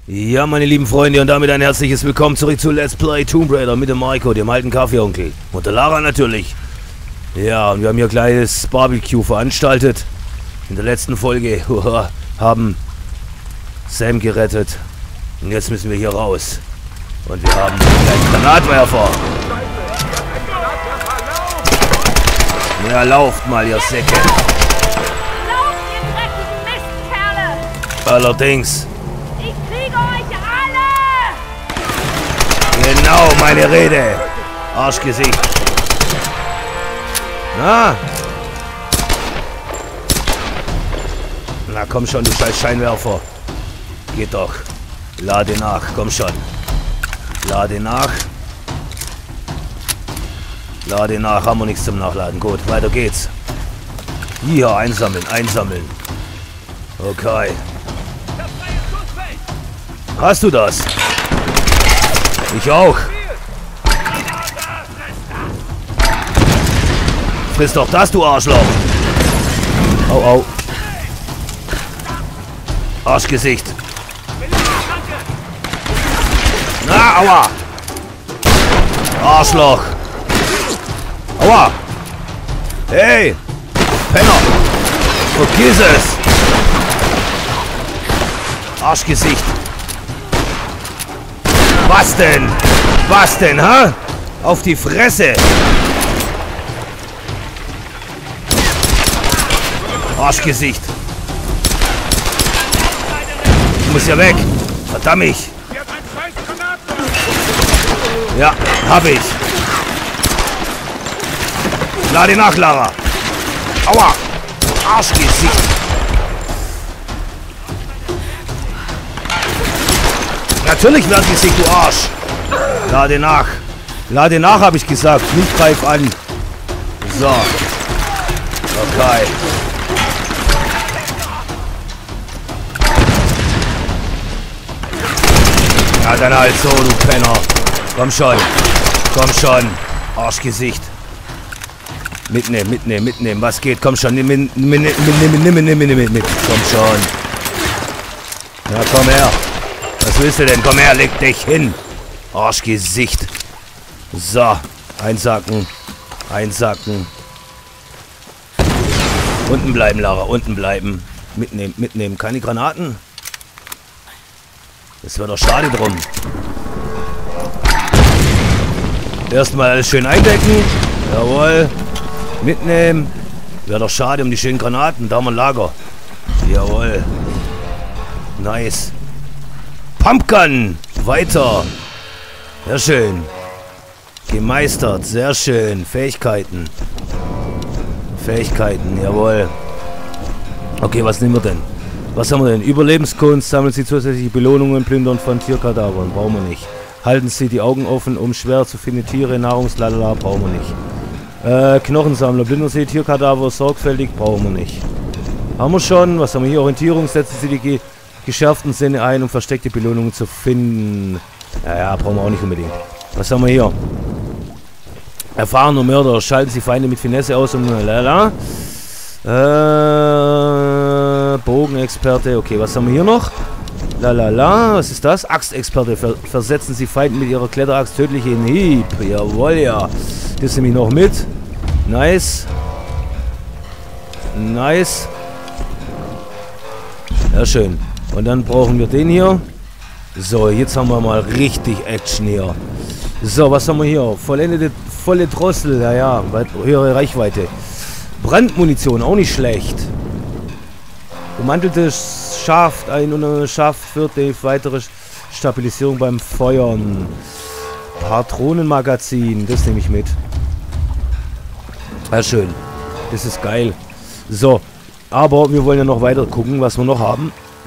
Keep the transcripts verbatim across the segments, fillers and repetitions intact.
Ja, meine lieben Freunde, und damit ein herzliches Willkommen zurück zu Let's Play Tomb Raider mit dem Marco, dem alten Kaffeeonkel. Und der Lara natürlich. Ja, und wir haben hier ein kleines Barbecue veranstaltet. In der letzten Folge haben Sam gerettet. Und jetzt müssen wir hier raus. Und wir haben einen kleinen Granatwerfer. Ja, lauft mal, ihr Säcke. Lauft, ihr dreckigen Mistkerle! Allerdings. Ich kriege euch alle! Genau, meine Rede. Arschgesicht. Na? Na komm schon, du scheiß Scheinwerfer. Geht doch. Lade nach, komm schon. Lade nach. Lade nach, haben wir nichts zum Nachladen. Gut, weiter geht's. Hier, einsammeln, einsammeln. Okay. Hast du das? Ich auch. Friss doch das, du Arschloch. Au, au. Arschgesicht. Na, aua. Arschloch. Aua. Hey. Penner. Vergiss es. Arschgesicht. Was denn? Was denn, hä? Auf die Fresse. Arschgesicht. Ich muss ja weg. Verdammt ich. Ja, hab ich. Lade nach, Lara. Aua. Arschgesicht. Natürlich Wertgesicht, du Arsch. Lade nach. Lade nach, habe ich gesagt. Nicht greif an. So. Okay. Ja, dann halt so, du Penner. Komm schon. Komm schon. Arschgesicht. Mitnehmen, mitnehmen, mitnehmen. Was geht? Komm schon. Nimm, nimm, nimm, nimm, nimm, nimm, nimm, nimm, nimm. Komm schon. Ja, komm her. Was willst du denn? Komm her, leg dich hin. Arschgesicht. So. Einsacken. Einsacken. Unten bleiben, Lara. Unten bleiben. Mitnehmen, mitnehmen. Keine Granaten? Das wäre doch schade drum. Erstmal alles schön eindecken. Jawohl. Mitnehmen. Wäre doch schade um die schönen Granaten. Da haben wir ein Lager. Jawohl. Nice. Pumpgun. Weiter. Sehr schön. Gemeistert. Sehr schön. Fähigkeiten. Fähigkeiten. Jawohl. Okay, was nehmen wir denn? Was haben wir denn? Überlebenskunst. Sammeln Sie zusätzliche Belohnungen. Plündern von Tierkadavern. Brauchen wir nicht. Halten Sie die Augen offen, um schwer zu findende Tiere. Nahrungslalala. Brauchen wir nicht. Äh, Knochensammler. Plündern Sie Tierkadaver sorgfältig. Brauchen wir nicht. Haben wir schon. Was haben wir hier? Orientierung. Setzen Sie die Ge geschärften Sinne ein, um versteckte Belohnungen zu finden. Ja, ja, brauchen wir auch nicht unbedingt. Was haben wir hier? Erfahrener Mörder. Schalten Sie Feinde mit Finesse aus und lalala. Äh, Bogenexperte. Okay, was haben wir hier noch? Lalala. Was ist das? Axtexperte. Ver versetzen Sie Feinde mit Ihrer Kletteraxt tödlich in Hieb. Jawohl, ja. Das nehme ich noch mit. Nice. Nice. Ja, schön. Und dann brauchen wir den hier. So, jetzt haben wir mal richtig Action hier. So, was haben wir hier? Vollendete, volle Drossel. Ja, ja. Höhere Reichweite. Brandmunition, auch nicht schlecht. Ummanteltes Schaft. Ein Schaft führt die weitere Stabilisierung beim Feuern. Patronenmagazin. Das nehme ich mit. Ja, schön. Das ist geil. So. Aber wir wollen ja noch weiter gucken, was wir noch haben.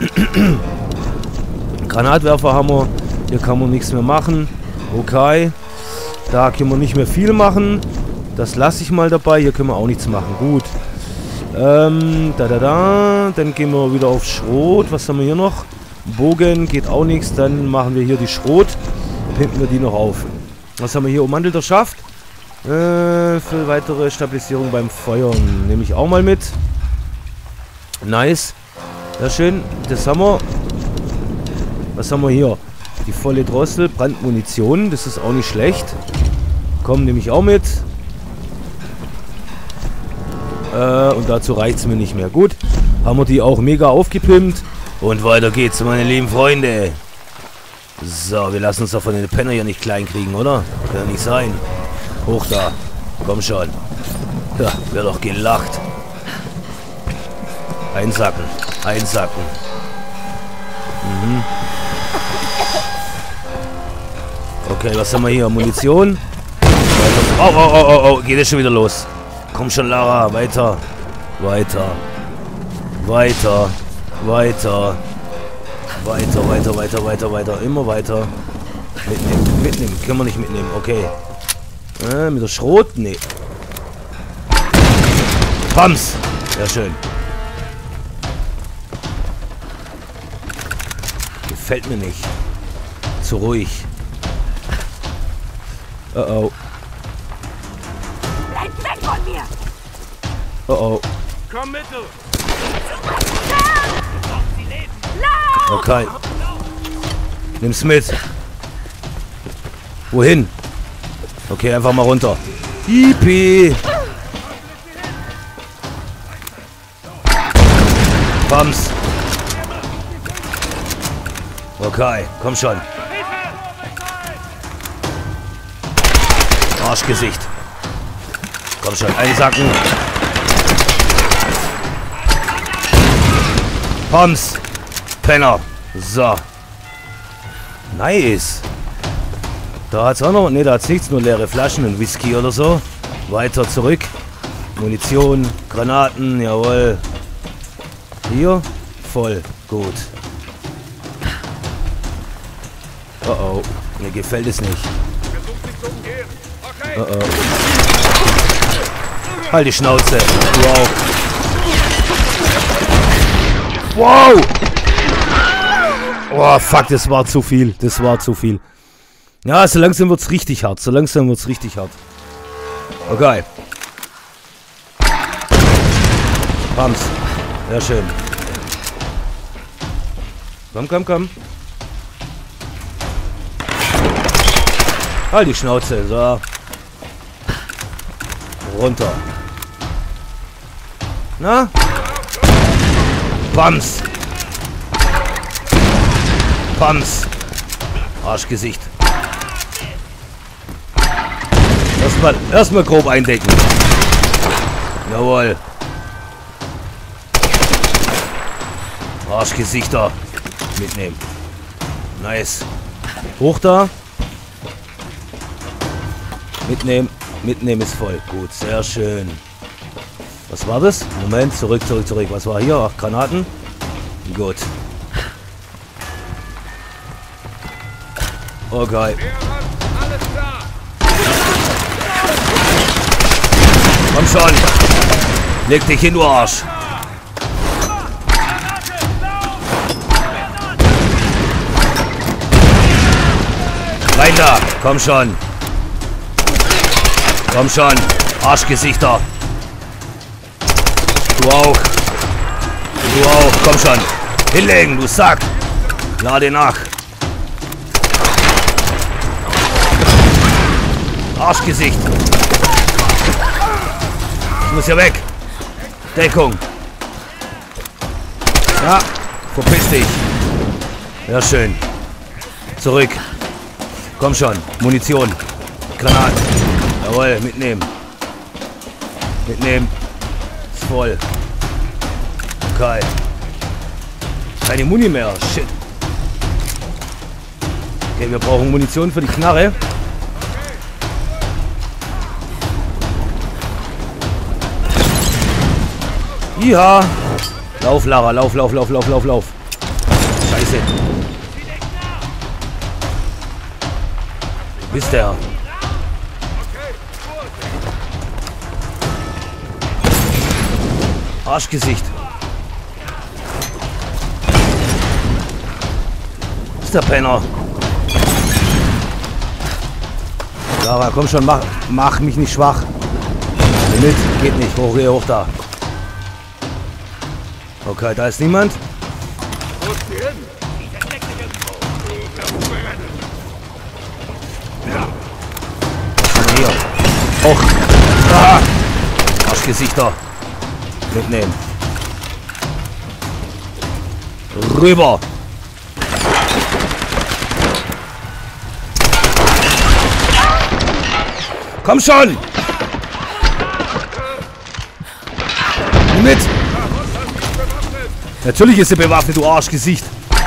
Granatwerfer haben wir. Hier kann man nichts mehr machen. Okay. Da können wir nicht mehr viel machen. Das lasse ich mal dabei. Hier können wir auch nichts machen. Gut. Ähm, da, da, da. Dann gehen wir wieder auf Schrot. Was haben wir hier noch? Bogen geht auch nichts. Dann machen wir hier die Schrot. Pimpen wir die noch auf. Was haben wir hier? Ummantelter Schaft. Äh, für weitere Stabilisierung beim Feuern. Nehme ich auch mal mit. Nice. Sehr schön. Das haben wir. Was haben wir hier? Die volle Drossel, Brandmunition. Das ist auch nicht schlecht. Kommen nämlich auch mit. Äh, und dazu reicht es mir nicht mehr. Gut. Haben wir die auch mega aufgepimpt. Und weiter geht's, meine lieben Freunde. So, wir lassen uns doch von den Penner hier nicht klein kriegen, oder? Kann ja nicht sein. Hoch da. Komm schon. Ja, wird doch gelacht. Einsacken. Einsacken. Mhm. Okay, was haben wir hier? Munition. Oh, oh, oh, oh, oh. Geht es schon wieder los. Komm schon, Lara. Weiter. Weiter. Weiter. Weiter. Weiter, weiter, weiter, weiter, weiter. Immer weiter. Mitnehmen. Mitnehmen. Können wir nicht mitnehmen. Okay. Äh, mit der Schrot? Nee. Bams. Sehr schön. Gefällt mir nicht. Zu ruhig. Oh oh. Bleib weg von mir! Oh oh. Komm mit, du! Okay. Nimm's mit. Wohin? Okay, einfach mal runter. Yippie. Bams. Okay, komm schon. Arschgesicht. Komm schon, einsacken. Bams. Penner. So. Nice. Da hat's auch noch... Ne, da hat's nichts. Nur leere Flaschen und Whisky oder so. Weiter zurück. Munition. Granaten. Jawohl. Hier. Voll. Gut. Oh oh. Mir gefällt es nicht. Oh oh. Halt die Schnauze. Wow. Wow. Oh, fuck, das war zu viel. Das war zu viel. Ja, so langsam wird's richtig hart. So langsam wird's richtig hart. Okay. Bams. Sehr schön. Komm, komm, komm. Halt die Schnauze. So. Runter. Na? Bams. Bams. Arschgesicht. Erstmal, erstmal grob eindecken. Jawohl. Arschgesichter. Mitnehmen. Nice. Hoch da. Mitnehmen. Mitnehmen ist voll. Gut, sehr schön. Was war das? Moment, zurück, zurück, zurück. Was war hier? Ach, Granaten. Gut. Okay. Komm schon. Leg dich hin, du Arsch. Rein da. Komm schon. Komm schon. Arschgesichter. Du auch. Du auch. Komm schon. Hinlegen, du Sack. Lade nach. Arschgesicht. Ich muss hier weg. Deckung. Ja, verpiss dich. Ja, schön. Zurück. Komm schon. Munition. Granaten. Jawohl, mitnehmen. Mitnehmen. Ist voll. Okay. Keine Muni mehr. Shit. Okay, wir brauchen Munition für die Knarre. Ja. Lauf, Lara. Lauf, lauf, lauf, lauf, lauf, lauf. Scheiße. Du bist der. Arschgesicht. Ist der Penner. Lara, komm schon, mach, mach mich nicht schwach. Mit, geht nicht. Hoch hier, hoch da. Okay, da ist niemand. Och. Ah. Arschgesichter. Mitnehmen. Rüber. Komm schon. Nimm mit. Natürlich ist er bewaffnet, du Arschgesicht.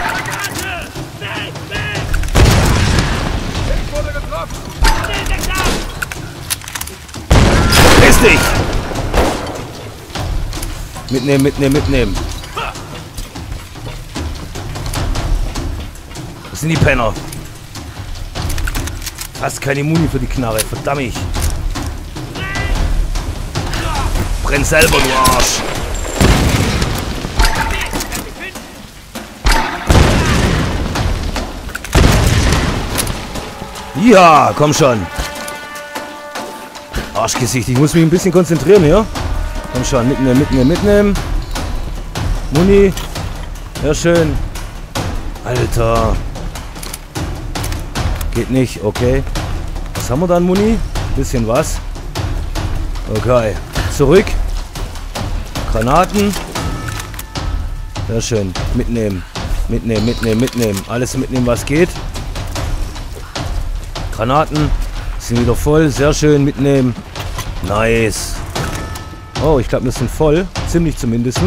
Verpiss dich. Mitnehmen, mitnehmen, mitnehmen. Das sind die Penner. Hast keine Muni für die Knarre, verdammt. Brenn selber, du Arsch. Ja, komm schon. Arschgesicht, ich muss mich ein bisschen konzentrieren hier. Komm schon, mitnehmen, mitnehmen, mitnehmen. Muni. Ja, schön. Alter. Geht nicht, okay. Was haben wir dann, Muni? Bisschen was. Okay. Zurück. Granaten. Sehr schön. Mitnehmen. Mitnehmen, mitnehmen, mitnehmen. Alles mitnehmen, was geht. Granaten. Sind wieder voll. Sehr schön. Mitnehmen. Nice. Oh, ich glaube, wir sind voll. Ziemlich zumindest.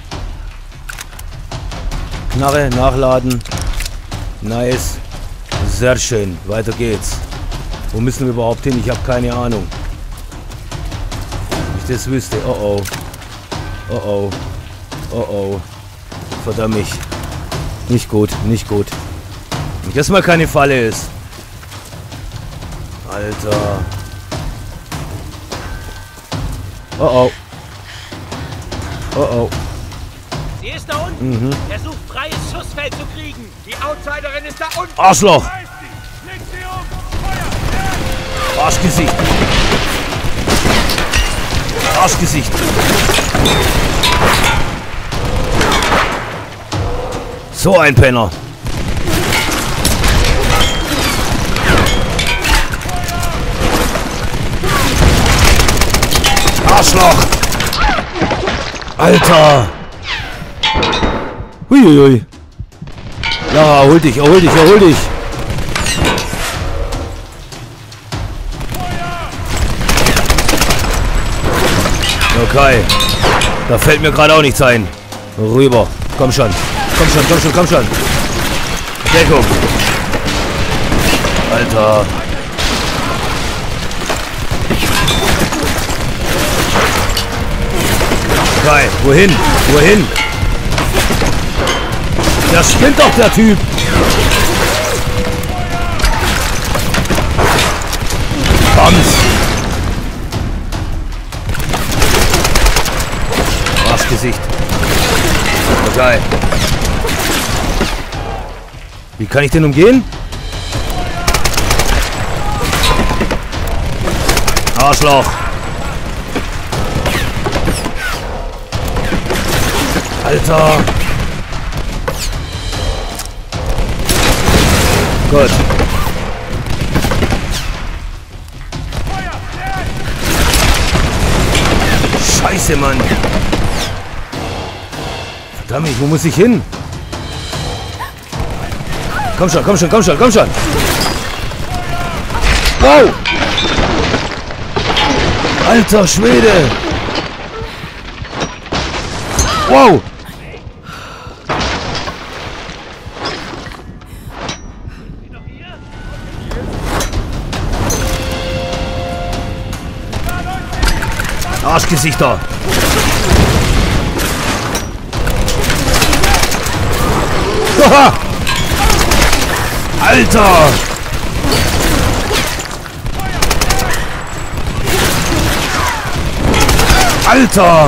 Knarre, nachladen. Nice. Sehr schön. Weiter geht's. Wo müssen wir überhaupt hin? Ich habe keine Ahnung. Wenn ich das wüsste. Oh oh. Oh oh. Oh oh. Verdammt mich. Nicht gut, nicht gut. Wenn das mal keine Falle ist. Alter. Oh oh. Oh oh. Sie ist da unten. Mhm. Versucht freies Schussfeld zu kriegen. Die Outsiderin ist da unten. Arschloch. Arschgesicht. Arschgesicht. So ein Penner. Arschloch. Alter. Huiuiui. Ja, hol dich, erhol dich, erhol dich. Okay. Da fällt mir gerade auch nichts ein. Rüber. Komm schon. Komm schon, komm schon, komm schon. Deckung. Alter. Okay, wohin? Wohin? Der spinnt doch, der Typ. Bams. Arschgesicht. Okay. Wie kann ich den umgehen? Arschloch. Alter. Gut. Scheiße, Mann. Verdammt, wo muss ich hin? Komm schon, komm schon, komm schon, komm schon. Wow. Alter Schwede. Wow. Arschgesichter. Haha. Alter. Alter.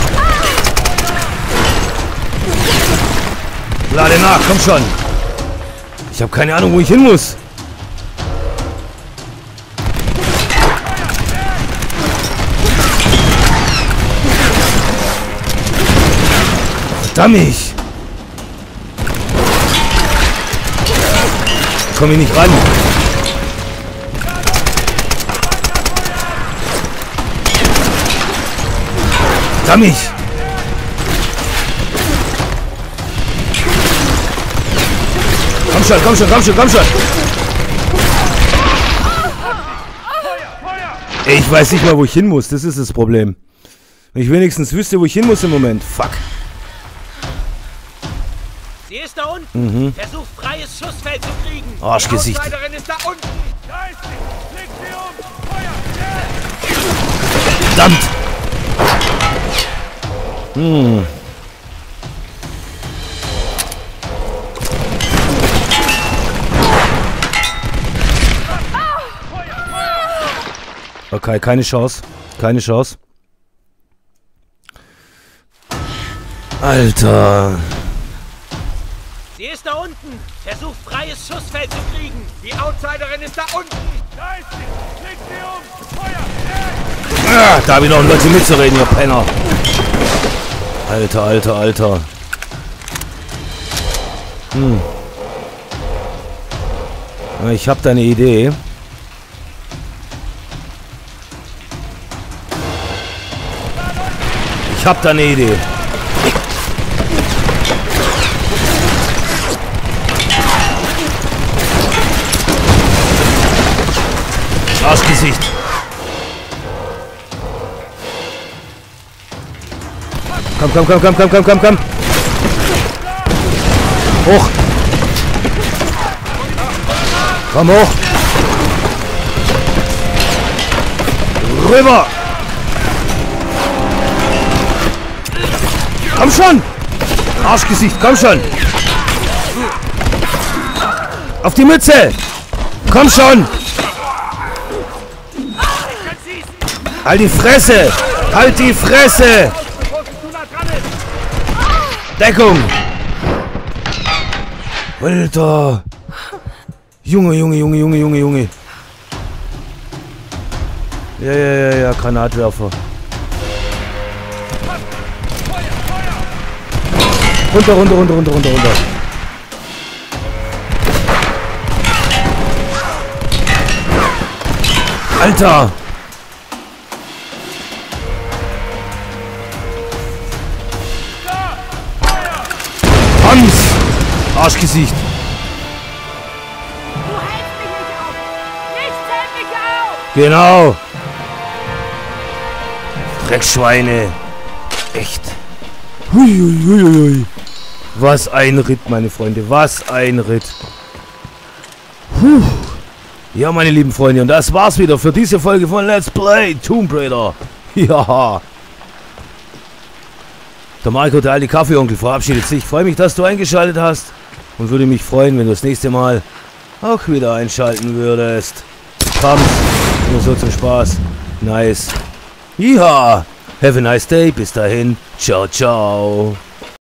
Lade nach, komm schon. Ich habe keine Ahnung, wo ich hin muss. Verdammt mich. Komm ich nicht ran. Verdammt mich! Komm schon, komm schon, komm schon, komm schon! Ich weiß nicht mal, wo ich hin muss. Das ist das Problem. Wenn ich wenigstens wüsste, wo ich hin muss im Moment. Fuck. Sie ist da unten. Mhm. Versucht, freies Schussfeld zu kriegen. Arschgesicht. Die Outsiderin ist da unten. Da ist sie. Leg sie um. Feuer. Verdammt. Hm. Okay, keine Chance. Keine Chance. Alter. Sie ist da unten. Versucht, freies Schussfeld zu kriegen. Die Outsiderin ist da unten. Da ist sie. Leg sie um. Feuer. Ah, da habe ich noch Leute mitzureden, ihr Penner. Alter, alter, alter. Hm. Ich habe da eine Idee. Ich hab da eine Idee. Arschgesicht. Komm, komm, komm, komm, komm, komm, komm, komm. Hoch. Komm hoch. Rüber. Komm schon! Arschgesicht, komm schon! Auf die Mütze! Komm schon! Halt die Fresse! Halt die Fresse! Deckung! Alter! Junge, Junge, Junge, Junge, Junge, Junge! Ja, ja, ja, ja, Granatwerfer. Runter, runter, runter, runter, runter, runter. Alter! Hans! Arschgesicht! Du hältst mich nicht auf! Nichts hält mich auf! Genau! Dreckschweine! Echt! Huiuiuiui. Was ein Ritt, meine Freunde. Was ein Ritt. Puh. Ja, meine lieben Freunde. Und das war's wieder für diese Folge von Let's Play Tomb Raider. Ja. Der Marco, der alte Kaffeeonkel, verabschiedet sich. Ich freue mich, dass du eingeschaltet hast. Und würde mich freuen, wenn du das nächste Mal auch wieder einschalten würdest. Komm. Nur so zum Spaß. Nice. Ja. Have a nice day. Bis dahin. Ciao, ciao.